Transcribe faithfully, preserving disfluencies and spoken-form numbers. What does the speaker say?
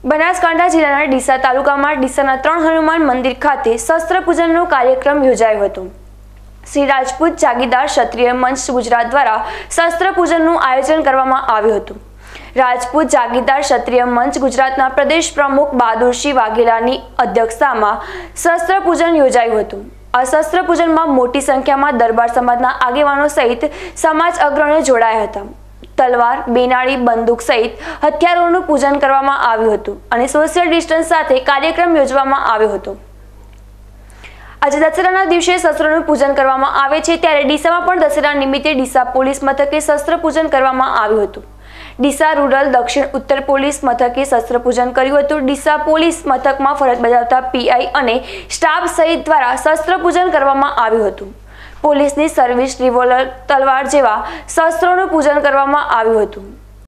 બનાસકાંઠા જિલ્લાના ડીસા તાલુકામાં ડીસાના ત્રણ હનુમાન મંદિર ખાતે શસ્ત્ર પૂજનનો કાર્યક્રમ યોજાયો હતો। શ્રી રાજપૂત જાગીરદાર ક્ષત્રિય મંચ ગુજરાત દ્વારા શસ્ત્ર પૂજનનું આયોજન કરવામાં આવ્યું હતું। રાજપૂત જાગીરદાર ક્ષત્રિય મંચ ગુજરાતના પ્રદેશ પ્રમુખ બહાદુરસિંહ વાઘેલાની અધ્યક્ષતામાં શસ્ત્ર પૂજન યોજાયું હતું। આ શસ્ત્ર પૂજનમાં મોટી સંખ્યામાં દરબાર સમાજના આગેવાનો સહિત સમાજ અગ્રણીઓ જોડાયા હતા। તલવાર, બેનાળી, બંદૂક સહિત હથિયારોનું પૂજન કરવામાં આવ્યું હતું અને સોશિયલ ડિસ્ટન્સ સાથે કાર્યક્રમ યોજવામાં આવ્યો હતો। આજે દશેરાના દિવસે શસ્ત્રોનું પૂજન કરવામાં આવે છે, ત્યારે ડીસામાં પણ દશેરા નિમિત્તે ડીસા પોલીસ મથકે શસ્ત્ર પૂજન કરવામાં આવ્યું હતું। ડીસા રૂરલ દક્ષિણ ઉત્તર પોલીસ મથકે શસ્ત્ર પૂજન કર્યું હતું। ડીસા પોલીસ મથકમાં ફરજ બજાવતા પીઆઈ અને સ્ટાફ સહિત દ્વારા શસ્ત્ર પૂજન કરવામાં આવ્યું હતું। પોલીસની સર્વિસ, રિવોલ્વર, તલવાર જેવા શસ્ત્રોનું પૂજન કરવામાં આવ્યું હતું।